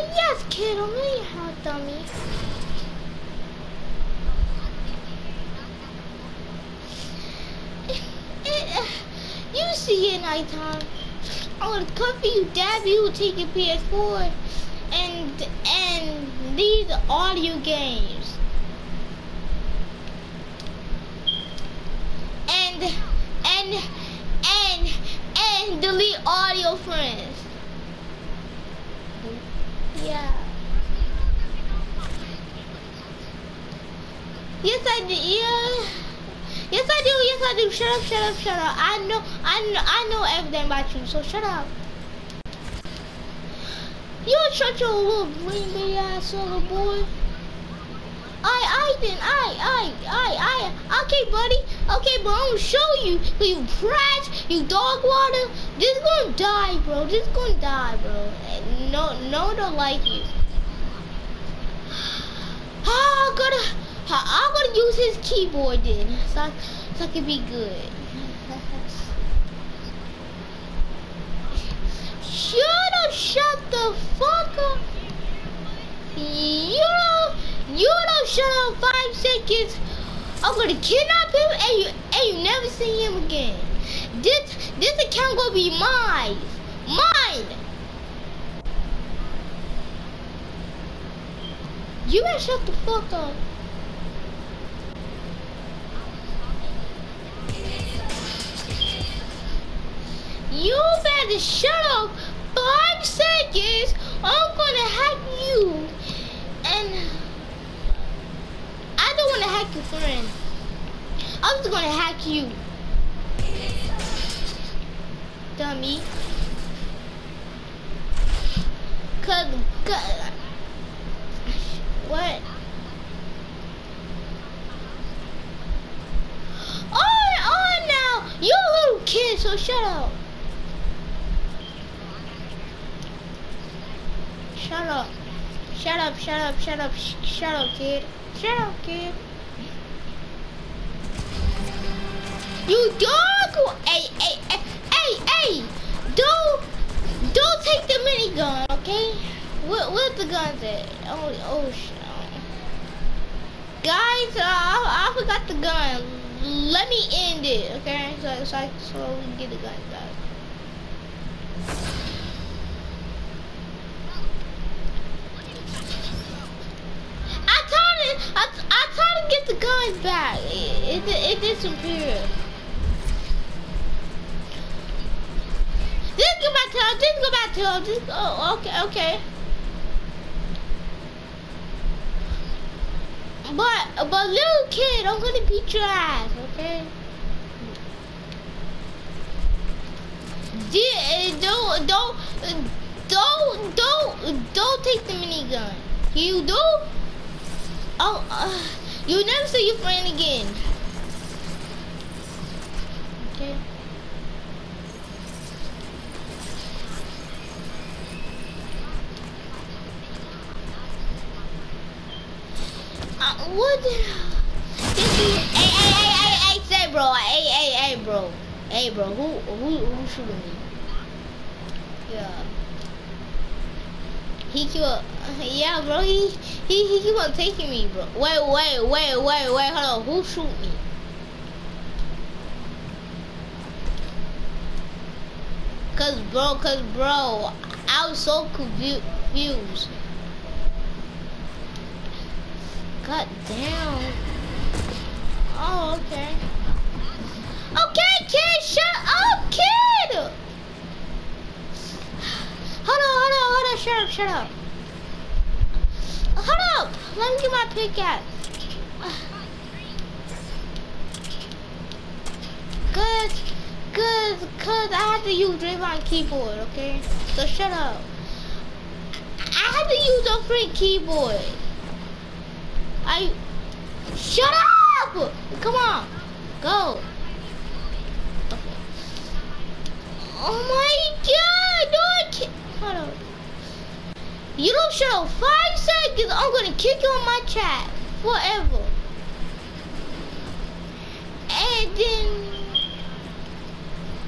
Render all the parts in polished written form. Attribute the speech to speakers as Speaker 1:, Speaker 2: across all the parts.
Speaker 1: Yes, kid, I'm in your house, dummy. You see it nighttime. I'm gonna cover you, dab you, take your PS4, and these audio games. And delete audio friends. Yeah. Yes, I do. Yeah. Yes, I do. Yes, I do. Shut up. Shut up. Shut up. I know everything about you. So shut up. You shut your little green baby ass little boy. Okay, buddy. Okay, bro, I'm gonna show you. You trash, you dog water. This gonna die, bro. This gonna die, bro. No, don't like you. I'm gonna use his keyboard then, so I can be good. Shut the fuck up. You don't shut up 5 seconds. I'm gonna kidnap him and you never see him again. This account gonna be mine. You better shut the fuck up. You better shut up 5 seconds. I'm gonna hack you. And I don't want to hack your friend. I'm just gonna hack you. Dummy. Cause what? On now. You're a little kid, so shut up. Shut up. Shut up, kid. Shut up, kid. You dog! Hey! Don't take the minigun, okay? Where's the guns at? Oh shit. Guys, I forgot the gun. Let me end it, okay? So we can get the guns back. I tried to get the guns back. It disappeared. Just go back to him. Oh, okay. But little kid, I'm gonna beat your ass, okay? Don't take the minigun. You do? You'll never see your friend again. Okay. What the Hey, say bro. Hey, bro. Who shooting me? Yeah. He keep on, yeah, bro. He keep on taking me, bro. Wait. Hold on. Who shoot me? Cause bro, I was so confused. God damn. Oh, okay. Okay, kid, shut up, kid. Hold on, shut up. Hold up, let me get my pickaxe. Cause I had to use Draymond keyboard, okay? So shut up. I had to use a free keyboard. Shut up! Come on, go. Okay. Oh my God, no, I can't. Hold on. You don't shut up 5 seconds, I'm gonna kick you on my chat forever. And then,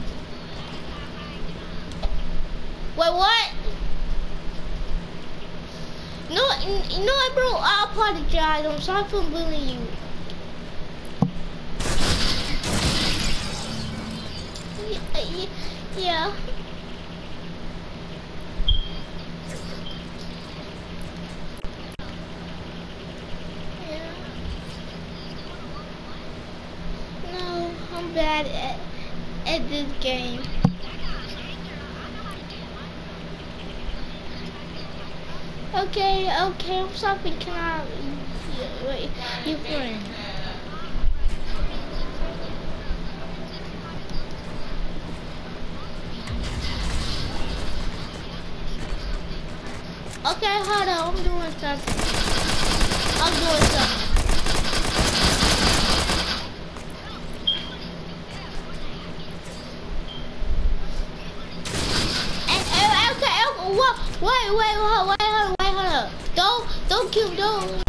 Speaker 1: wait, what? No, bro. I apologize. I'm sorry for bullying you. Yeah. No, I'm bad at this game. Okay, I'm sorry. Can I wait? You friend. Okay, hold on. I'm doing something. Okay, wait, hold up. Don't kill, don't.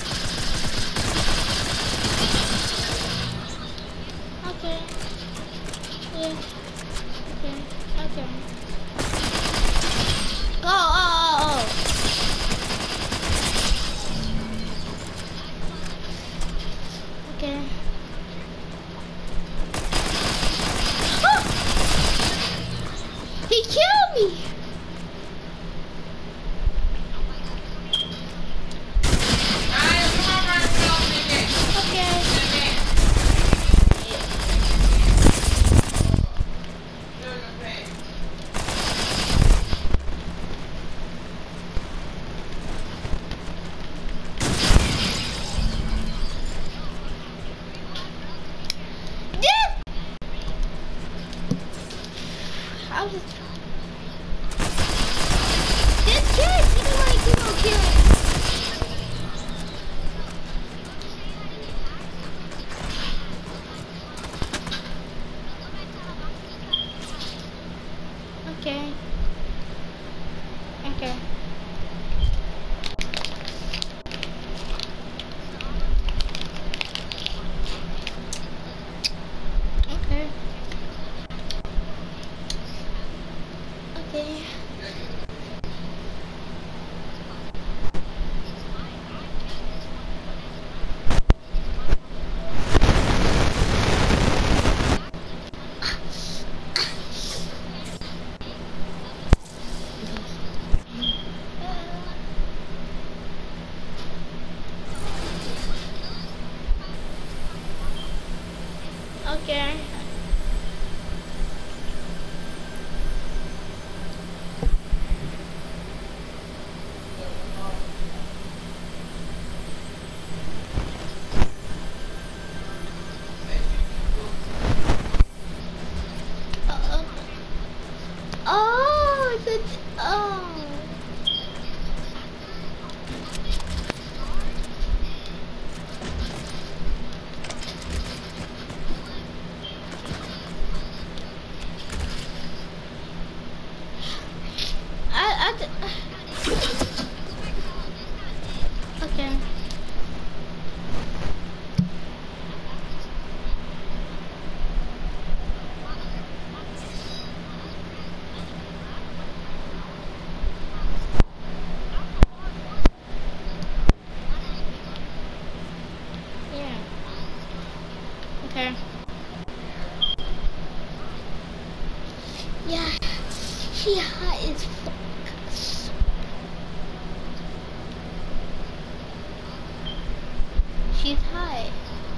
Speaker 1: Okay. Yeah. Okay. Oh. Okay. He killed me. This kid, you know what? Keep on killing. Okay. Okay. Okay. Okay. Okay. Oh, that's okay. Yeah. Okay. Yeah. She hot as fuck. She's hot.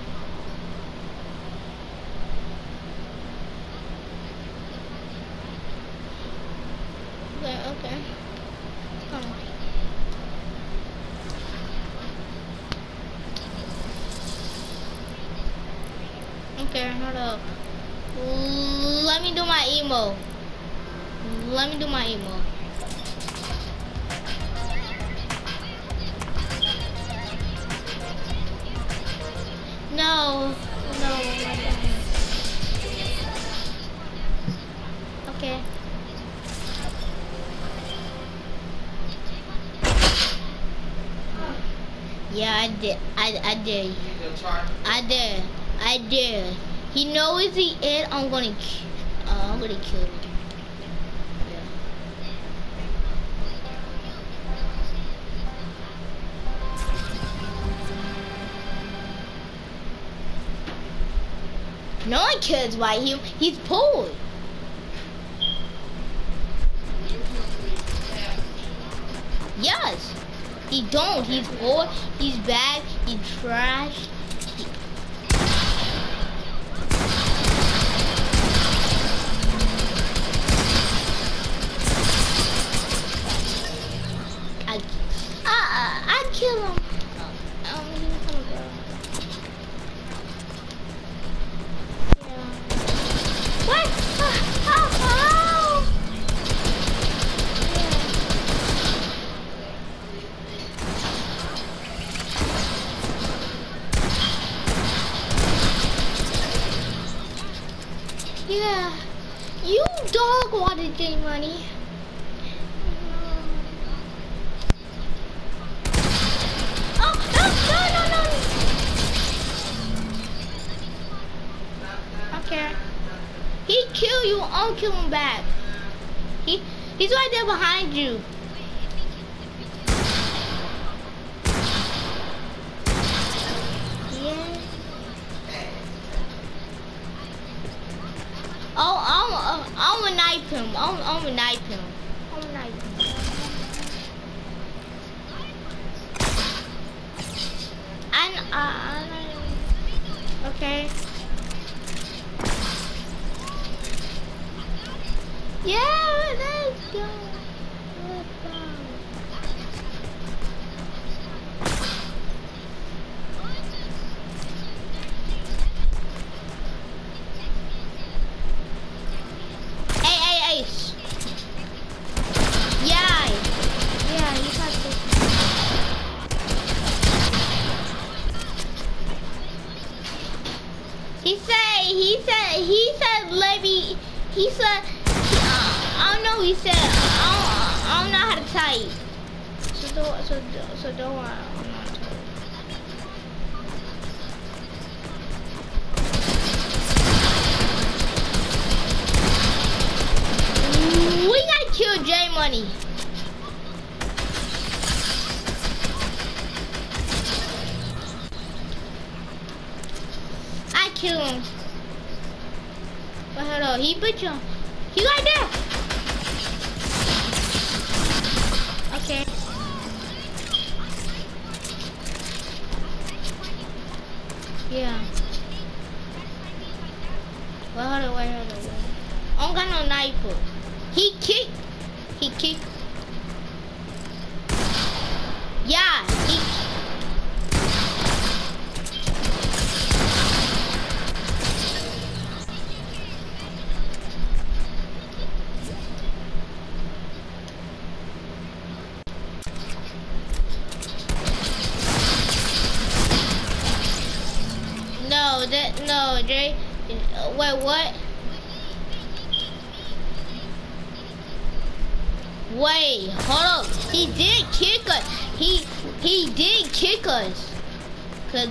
Speaker 1: Okay. Come on. Okay, hold up. Let me do my emo. No. Okay. Yeah, I did. I did. I did. He knows he is. I'm gonna kill him. Yeah. No one cares why he's poor. Yes. He don't. He's poor. He's bad. He's trash. I kill him. He's gonna go. Yeah. What? Yeah. You dog wanted J Money. He kill you, I'll kill him back. He's right there behind you. Yeah. Oh, I'm gonna knife him. I'm gonna knife him. I'm gonna knife him. Okay. Yeah, let's go. Let's go. Hey. Yeah, you got this. He said, let me, he said, I don't know, he said, I don't know how to type. So don't worry, I'm not typing. We gotta kill J Money. I kill him. But hold on, he put you. He right there. Okay. Yeah. Well, hold on, wait. I don't got no knife. He kicked. Yeah, No, Jay. Wait, what? Wait, hold up. He did kick us. He did kick us. 'Cause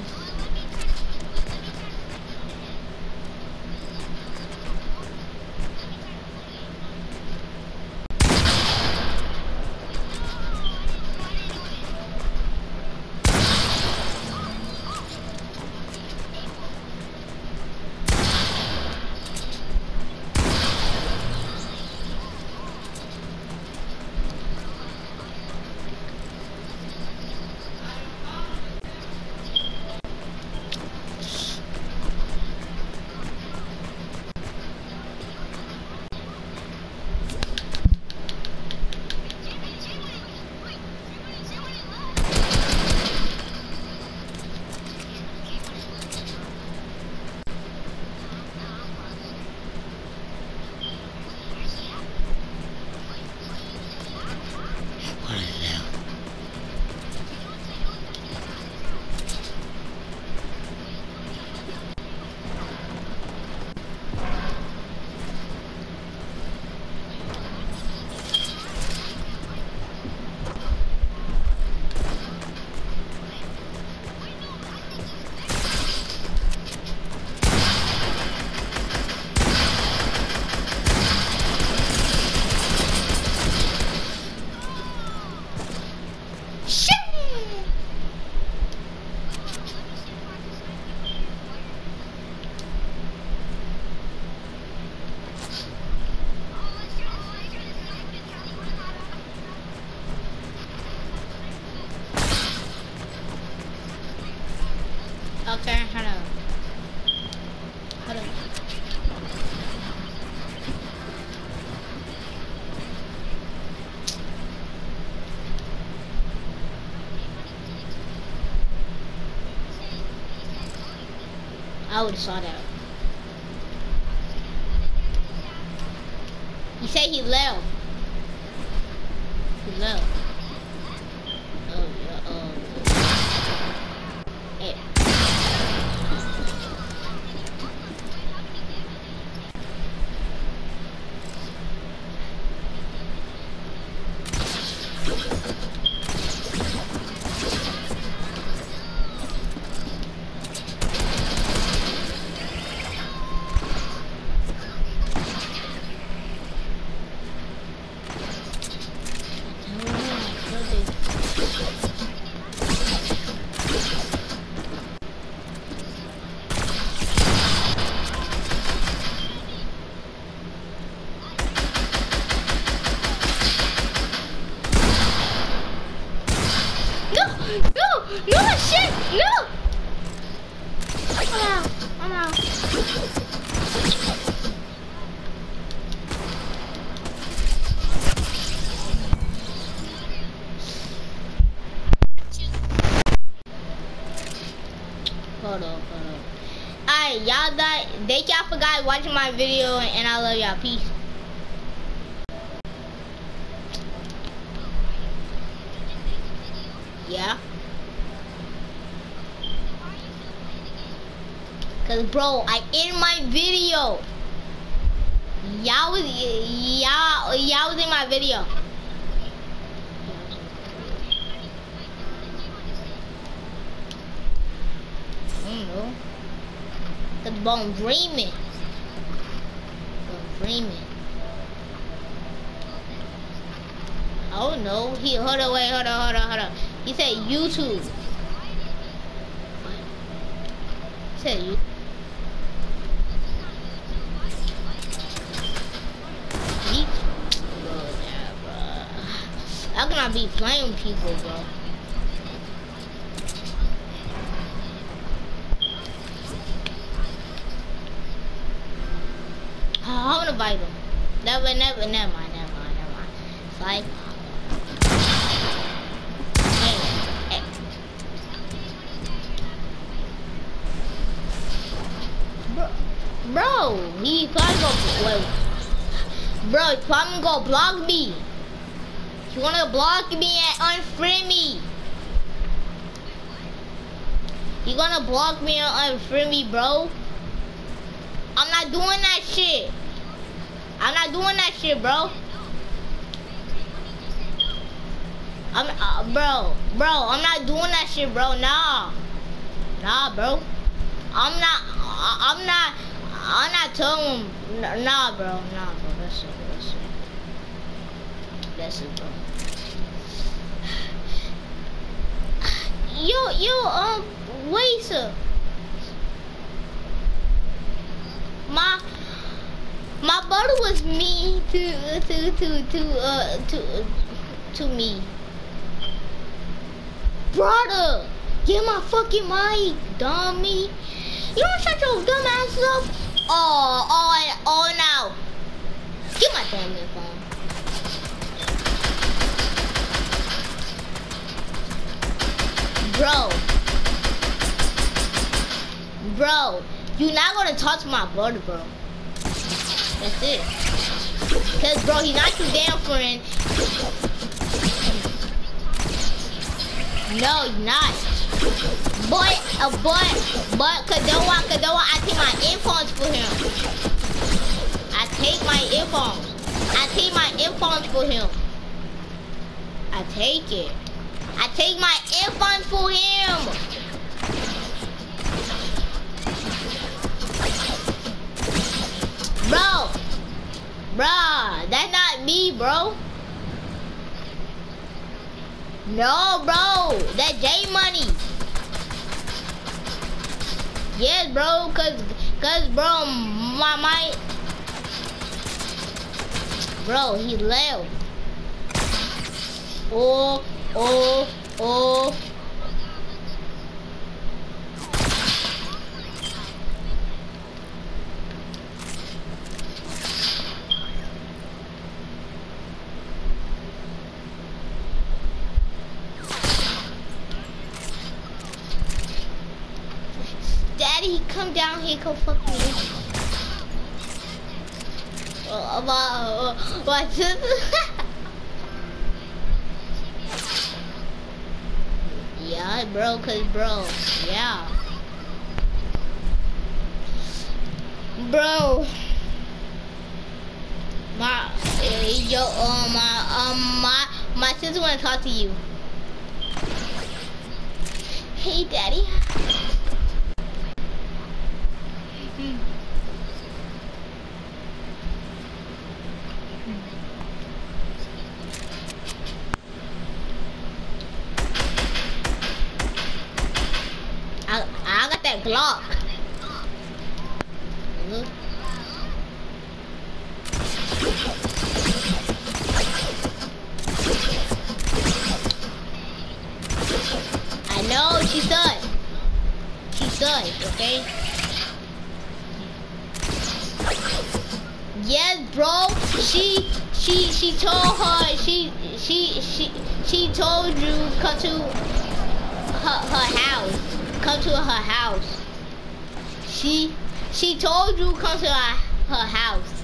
Speaker 1: Okay, hold on. Hold on. I would have saw that. He said he left. He left. Oh, yeah, hey. No, shit, no! I'm out. Hold on. Alright, y'all thank y'all for guys watching my video, and I love y'all. Peace. Yeah. Cause bro, I in my video. Y'all was in my video. I don't know. Cause bro, I'm dreaming. I don't know. Hold on. He said YouTube. He said YouTube. How can I be playing people, bro? I wanna invite him. Never mind. It's like, hey. Bro, he probably gonna block me. You wanna block me and unfriend me? You gonna block me and unfriend me, bro? I'm not doing that shit. Bro. Bro, I'm not doing that shit, bro. Nah, bro. I'm not telling him. Nah, bro. That's it, bro. Yo, wait, sir. My brother was mean to me. Brother, get my fucking mic, dummy. You don't shut your dumb ass up. Oh, now. Get my damn phone. Bro, you're not gonna talk to my brother, bro. That's it. Cause bro, he's not your damn friend. No, you're not. But Kadoa, I take my earphones for him. I take my earphones for him. I take it. I take my earphones for him. Bro, that's not me, bro. No, bro, that's J Money. Yes, bro, cause bro, bro, he left. Oh. come down here, come fuck me. Watch this. Yeah, bro, yeah. Bro. My sister wanna talk to you. Hey, daddy. I got that Glock. I know she's done. She's done, okay? Yes, bro. She told her she told you come to her house. Come to her house. She told you come to her house.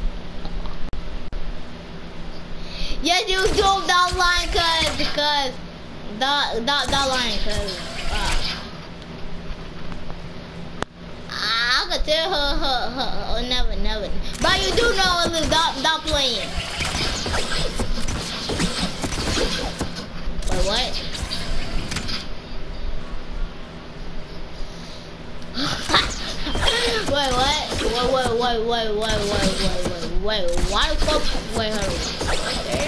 Speaker 1: Yes, you do that line, cause that line, cause I could tell her never. But you do know stop playing. Wait, what? Wait, why the fuck? Wait, okay.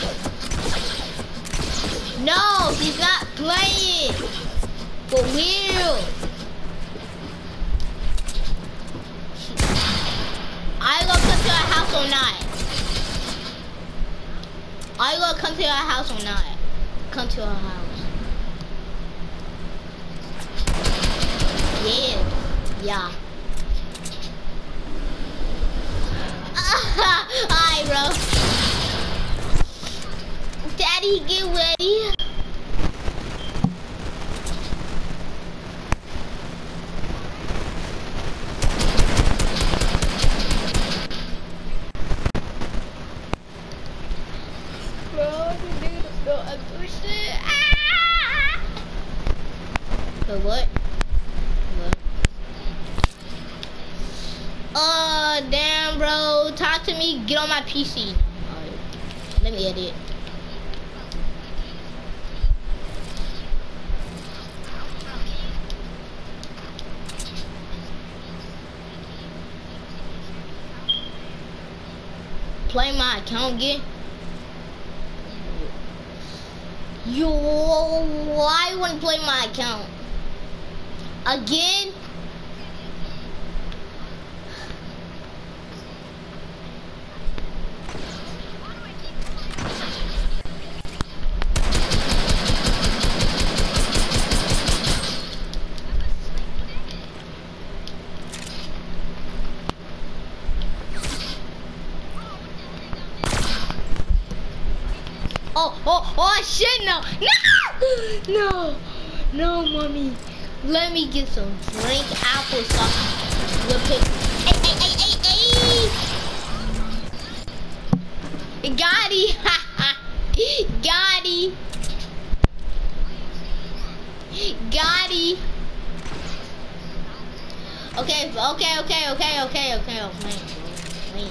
Speaker 1: No, she's not playing. For real. Are you gonna come to our house or not? Are you gonna come to our house or not? Come to our house. Yeah. Alright, bro. Daddy, get ready. Bro, you niggas don't understand. But what? Damn, bro. Talk to me. Get on my PC. Alright. Let me edit. Play my account again. Yo, why you wanna play my account? Again? Oh shit, no, mommy. Let me get some drink applesauce with it. Hey. Gotti. Gotti. Okay. Wait.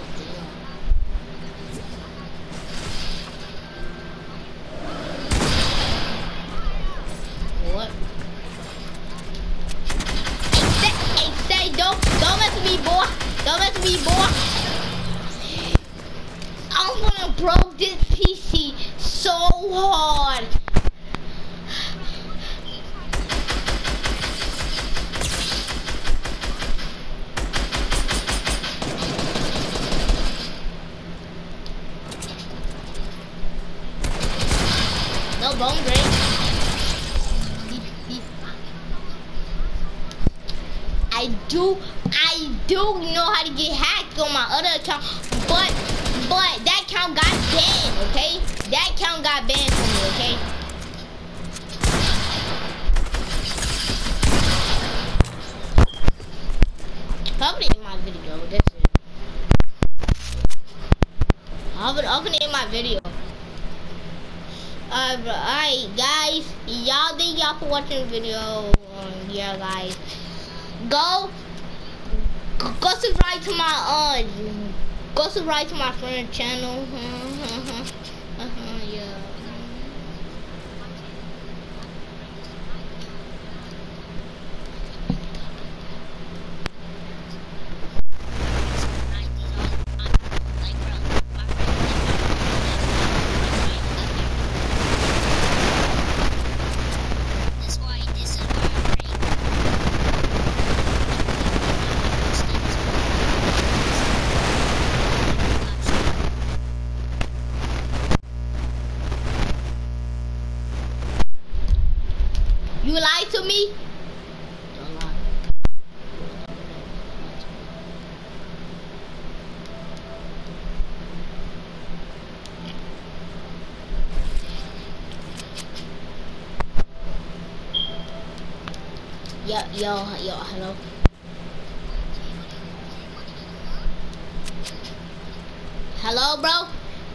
Speaker 1: What? Hey, don't mess with me, boy. Don't mess with me, boy. I'm gonna broke this PC so hard. No bone break. I do know how to get hacked on my other account, but that account got banned, okay? That account got banned for me, okay? Alright guys, y'all thank y'all for watching the video. Yeah guys, go subscribe to my friend channel. Yeah. You lied to me? Don't lie. Yo, hello. Hello, bro?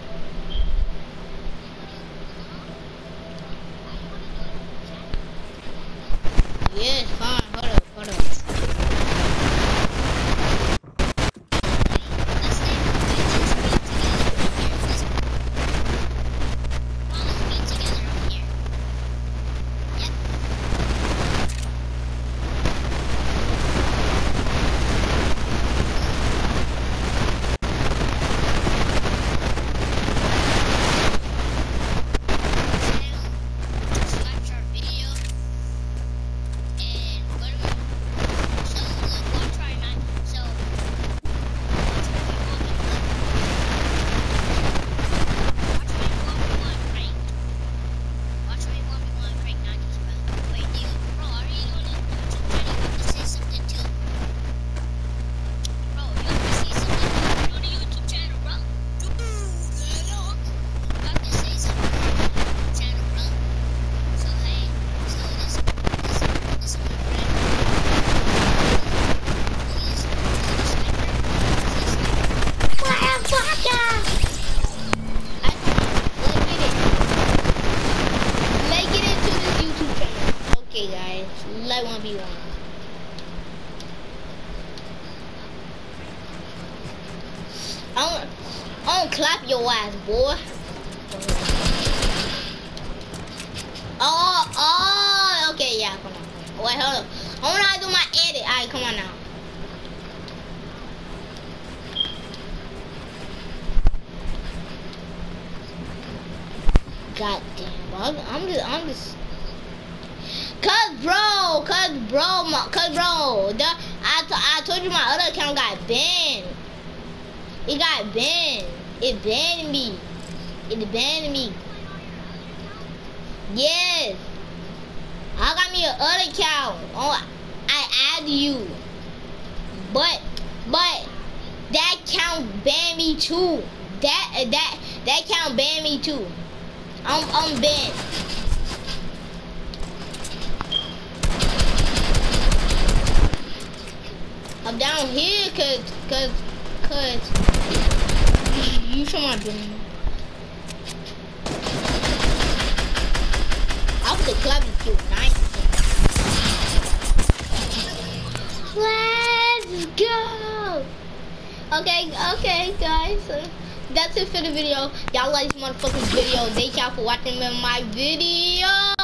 Speaker 1: Yes, fine. Hold up. Like 1v1. I don't clap your ass, boy. Oh, okay, yeah, come on. Wait, hold up. I wanna do my edit. Alright, come on now. God damn, bro. I'm just. Cause bro, I told you my other account got banned. It got banned. It banned me. Yes. I got me another account. Oh, I add you. But that account banned me too. That account banned me too. I'm banned. I'm down here cause you show my dream. I was the club too. Nice. Let's go. Okay, guys. That's it for the video. Y'all like this motherfucking video. Thank y'all for watching my video.